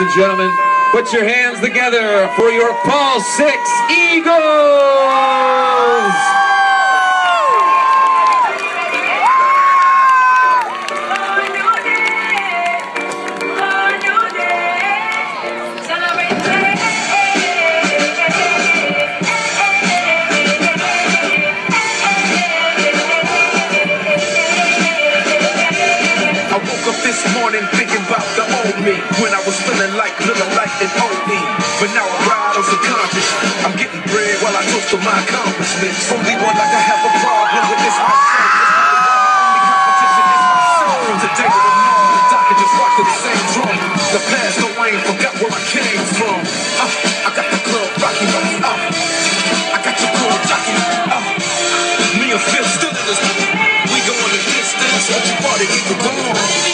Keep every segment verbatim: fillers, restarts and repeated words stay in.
and gentlemen, put your hands together for your Paul six Eagles! This morning thinking about the old me, when I was feeling like little light and O E. But now I ride on subconscious. I'm getting bread while I toast to my accomplishments. Only one like I have a problem with this my son. Only competition is my son. From today to tomorrow, the doctor just rock to the same drum. The past, no, I ain't forgot where I came from. Uh, I got the club rocking. Uh, I got your girl jockey. Uh, me and Phil still in this. We going the distance. What you party people going?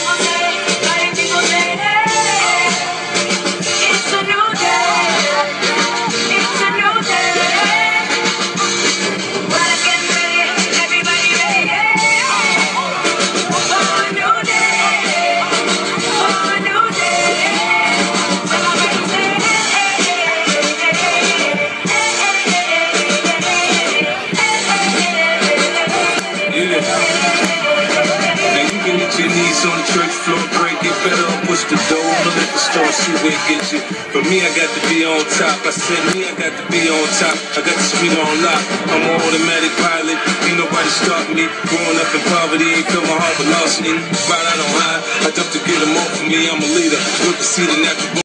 Your knees on the church floor, break it better, push the door on the liquor store, see where it gets you. For me, I got to be on top. I said me, I got to be on top. I got the street on lock. I'm an automatic pilot. Ain't nobody stop me. Growing up in poverty, ain't feel my heart velocity. Right out on high, I jump to get them off of me. I'm a leader. Look to see the natural.